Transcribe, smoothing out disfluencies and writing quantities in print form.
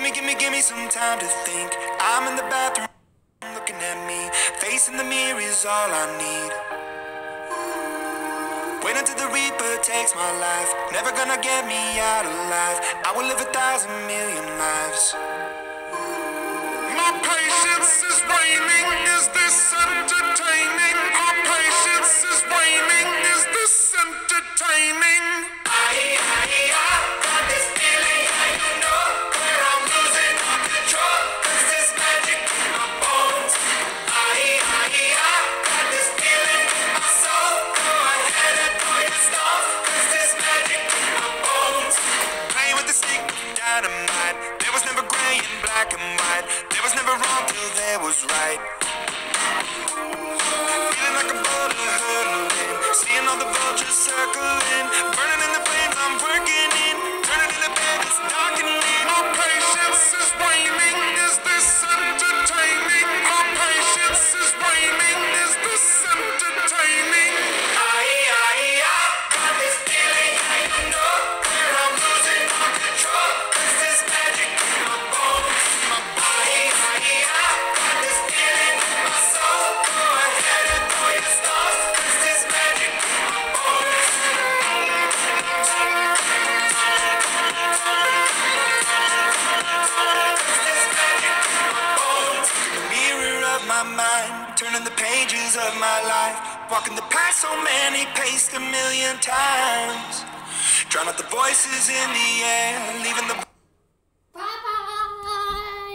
Give me some time to think. I'm in the bathroom looking at me. Facing the mirror is all I need. Wait until the Reaper takes my life. Never gonna get me out alive. I will live 1,000,000,000 lives. My patience is waning. Is this entertaining? My patience is waning. Is this entertaining? Got this feeling, I know where I'm losing control. 'Cause there's magic in my bones. Got this feeling in my soul. Go ahead and throw your stuff. 'Cause there's magic in my bones. Playing with the stick of dynamite. There was never gray and black and white. There was never wrong till there was right. Feeling like a boulder hurtling. Seeing all the vultures circling. Burning in the flames I'm working in. Turning in the bed, it's darkening. My patience is waning. Is this entertaining? My patience is waning. Is this entertaining? Got this feeling, I know where I'm losing control. 'Cause there's magic in my bones. Got this feeling in my soul. Go ahead and throw your stars. 'Cause there's magic in my bones. The mirror of my mind, turning the pages of my life, walking the path so many paced 1,000,000 times, drown out the voices in the air, leaving the